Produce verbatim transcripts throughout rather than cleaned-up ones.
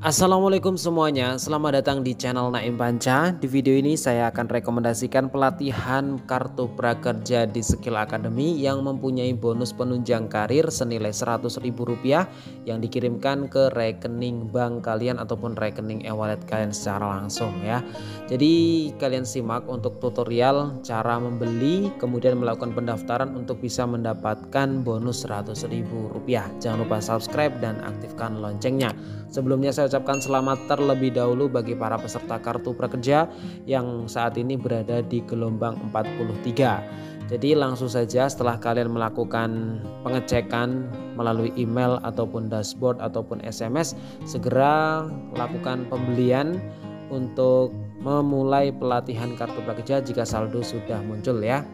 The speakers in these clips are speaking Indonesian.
Assalamualaikum semuanya, selamat datang di channel Naim Panca. Di video ini saya akan rekomendasikan pelatihan kartu prakerja di Skill Academy yang mempunyai bonus penunjang karir senilai seratus ribu rupiah yang dikirimkan ke rekening bank kalian ataupun rekening e-wallet kalian secara langsung ya. Jadi kalian simak untuk tutorial cara membeli kemudian melakukan pendaftaran untuk bisa mendapatkan bonus seratus ribu rupiah. Jangan lupa subscribe dan aktifkan loncengnya. Sebelumnya saya ucapkan selamat terlebih dahulu bagi para peserta kartu prakerja yang saat ini berada di gelombang empat puluh tiga. Jadi langsung saja setelah kalian melakukan pengecekan melalui email ataupun dashboard ataupun S M S, segera lakukan pembelian untuk memulai pelatihan kartu prakerja jika saldo sudah muncul ya.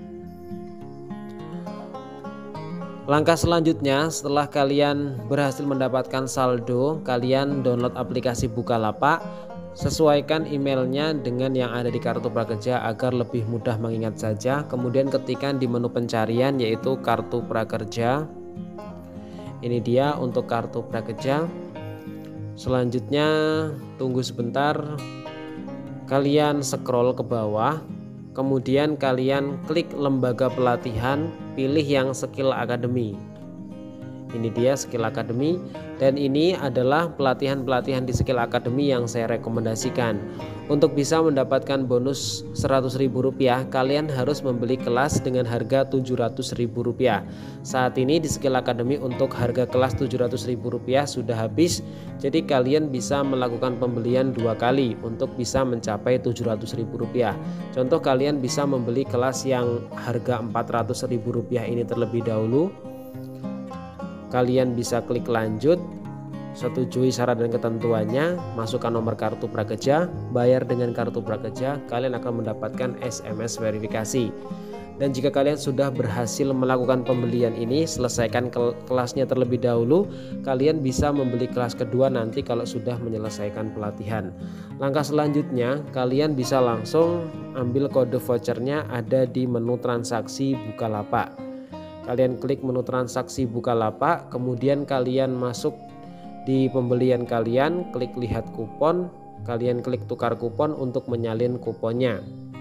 Langkah selanjutnya, setelah kalian berhasil mendapatkan saldo, kalian download aplikasi Bukalapak, sesuaikan emailnya dengan yang ada di kartu prakerja agar lebih mudah mengingat saja. Kemudian ketikkan di menu pencarian yaitu kartu prakerja. Ini dia untuk kartu prakerja. Selanjutnya tunggu sebentar, kalian scroll ke bawah. Kemudian kalian klik lembaga pelatihan, pilih yang Skill Academy. Ini dia Skill Academy, dan ini adalah pelatihan-pelatihan di Skill Academy yang saya rekomendasikan. Untuk bisa mendapatkan bonus seratus ribu rupiah, kalian harus membeli kelas dengan harga tujuh ratus ribu rupiah. Saat ini di Skill Academy untuk harga kelas tujuh ratus ribu rupiah sudah habis. Jadi kalian bisa melakukan pembelian dua kali untuk bisa mencapai tujuh ratus ribu rupiah. Contoh, kalian bisa membeli kelas yang harga empat ratus ribu rupiah ini terlebih dahulu. Kalian bisa klik lanjut, setujui syarat dan ketentuannya, masukkan nomor kartu prakerja, bayar dengan kartu prakerja, kalian akan mendapatkan S M S verifikasi. Dan jika kalian sudah berhasil melakukan pembelian ini, selesaikan kelasnya terlebih dahulu, kalian bisa membeli kelas kedua nanti kalau sudah menyelesaikan pelatihan. Langkah selanjutnya, kalian bisa langsung ambil kode vouchernya ada di menu transaksi Bukalapak. Kalian klik menu transaksi Bukalapak, kemudian kalian masuk di pembelian kalian, klik lihat kupon, kalian klik tukar kupon untuk menyalin kuponnya.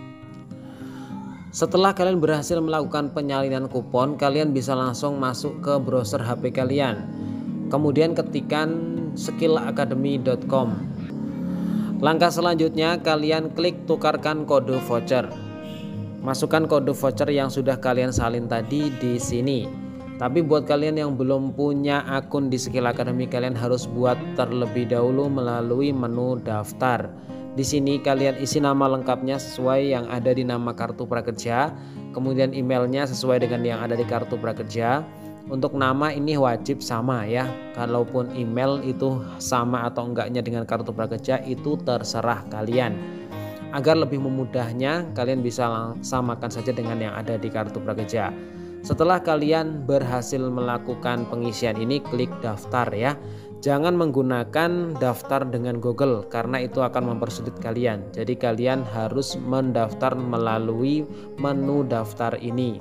Setelah kalian berhasil melakukan penyalinan kupon, kalian bisa langsung masuk ke browser H P kalian. Kemudian ketikkan skill academy dot com. Langkah selanjutnya, kalian klik tukarkan kode voucher. Masukkan kode voucher yang sudah kalian salin tadi di sini. Tapi buat kalian yang belum punya akun di Skill Academy, kalian harus buat terlebih dahulu melalui menu daftar. Di sini kalian isi nama lengkapnya sesuai yang ada di nama kartu prakerja, kemudian emailnya sesuai dengan yang ada di kartu prakerja. Untuk nama ini wajib sama ya. Kalaupun email itu sama atau enggaknya dengan kartu prakerja itu terserah kalian. Agar lebih memudahnya, kalian bisa samakan saja dengan yang ada di kartu prakerja. Setelah kalian berhasil melakukan pengisian ini, klik daftar ya. Jangan menggunakan daftar dengan Google karena itu akan mempersulit kalian. Jadi kalian harus mendaftar melalui menu daftar ini.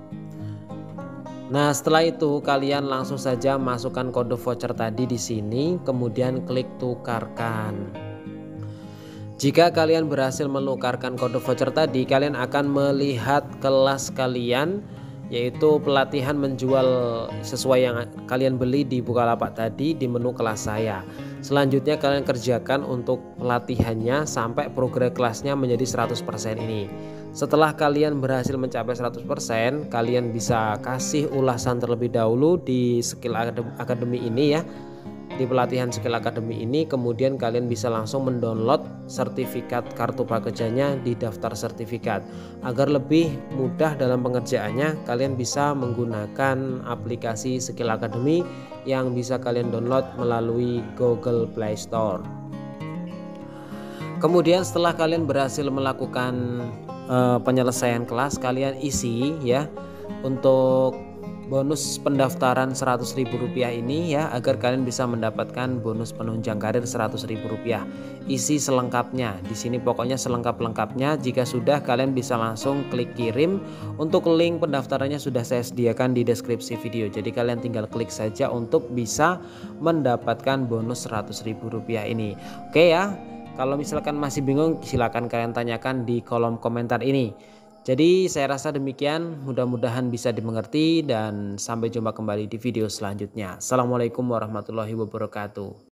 Nah, setelah itu kalian langsung saja masukkan kode voucher tadi di sini, kemudian klik tukarkan. Jika kalian berhasil menukarkan kode voucher tadi, kalian akan melihat kelas kalian, yaitu pelatihan menjual sesuai yang kalian beli di Bukalapak tadi di menu kelas saya. Selanjutnya kalian kerjakan untuk pelatihannya sampai progres kelasnya menjadi seratus persen ini. Setelah kalian berhasil mencapai seratus persen, kalian bisa kasih ulasan terlebih dahulu di Skill Academy ini ya. Di pelatihan Skill Academy ini, kemudian kalian bisa langsung mendownload sertifikat kartu prakerjanya di daftar sertifikat. Agar lebih mudah dalam pengerjaannya, kalian bisa menggunakan aplikasi Skill Academy yang bisa kalian download melalui Google Play Store. Kemudian setelah kalian berhasil melakukan uh, penyelesaian kelas, kalian isi ya untuk bonus pendaftaran seratus ribu rupiah ini ya, agar kalian bisa mendapatkan bonus penunjang karir seratus ribu rupiah. Isi selengkapnya di sini, pokoknya selengkap-lengkapnya. Jika sudah, kalian bisa langsung klik kirim. Untuk link pendaftarannya sudah saya sediakan di deskripsi video. Jadi kalian tinggal klik saja untuk bisa mendapatkan bonus seratus ribu rupiah ini. Oke ya. Kalau misalkan masih bingung, silahkan kalian tanyakan di kolom komentar ini. Jadi saya rasa demikian, mudah-mudahan bisa dimengerti dan sampai jumpa kembali di video selanjutnya. Assalamualaikum warahmatullahi wabarakatuh.